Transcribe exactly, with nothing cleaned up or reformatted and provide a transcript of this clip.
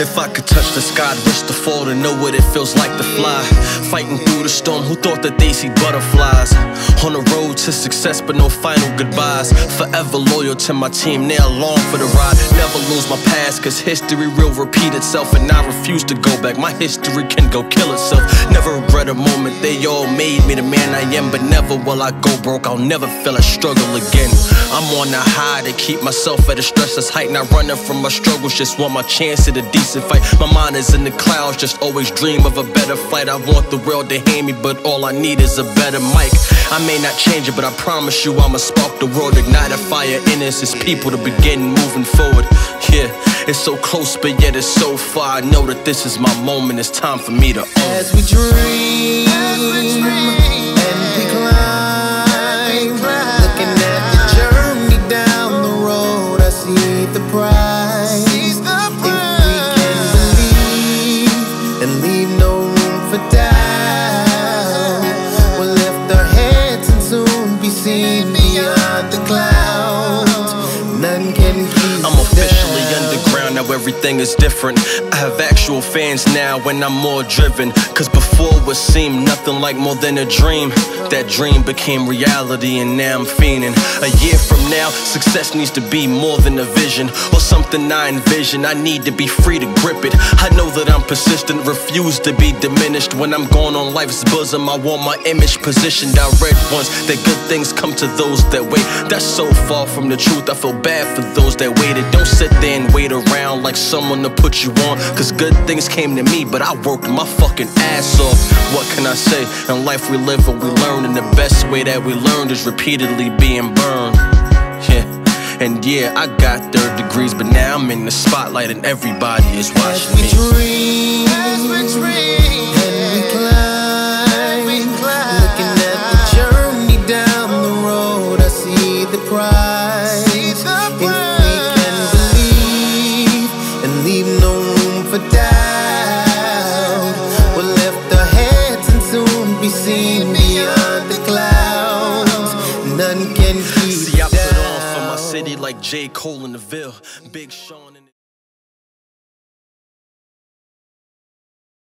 If I could touch the sky, I'd wish to fall to know what it feels like to fly. Fighting through the storm, who thought that they see butterflies? On the road to success, but no final goodbyes. Forever loyal to my team, they're along for the ride. Never lose my past, cause history will repeat itself, and I refuse to go back. My history can go kill itself. Never regret a moment, they all made me the man I am. But never will I go broke, I'll never feel a struggle again. I'm on the high to keep myself at a stressless height. Not running from my struggles, just want my chance at a decent fight. My mind is in the clouds, just always dream of a better fight. I want the world to hear me, but all I need is a better mic. I may not change it, but I promise you I'ma spark the world, ignite a fire in us as people to begin moving forward. Yeah, it's so close, but yet it's so far. I know that this is my moment, it's time for me to own. As we dream, as we dream and we climb, looking at the journey down the road, I see the prize. If we can believe and leave no room for doubt, we'll lift our heads and soon be seen beyond the clouds. None can keep I'm officially underground, now everything is different. I have actual fans now when I'm more driven. Cause before what seemed nothing like more than a dream, that dream became reality and now I'm fiending. A year from now, success needs to be more than a vision or something I envision. I need to be free to grip it. I know that I'm persistent, refuse to be diminished. When I'm going on life's bosom, I want my image positioned. I read once that good things come to those that wait. That's so far from the truth, I feel bad for those that waited. Don't sit there and wait around like someone to put you on, cause good things came to me, but I worked my fucking ass off. What can I say? In life we live and we learn, and the best way that we learned is repeatedly being burned. Yeah, and yeah, I got third degrees, but now I'm in the spotlight and everybody is watching me. As we dream, as we dream and we climb, we climb, looking at the journey down the road, I see the prize. If we can believe and leave no room for doubt, we'll lift our heads and soon be seen beyond the clouds. None can keep See, I put on for my city like J. Cole in the Ville, Big Sean.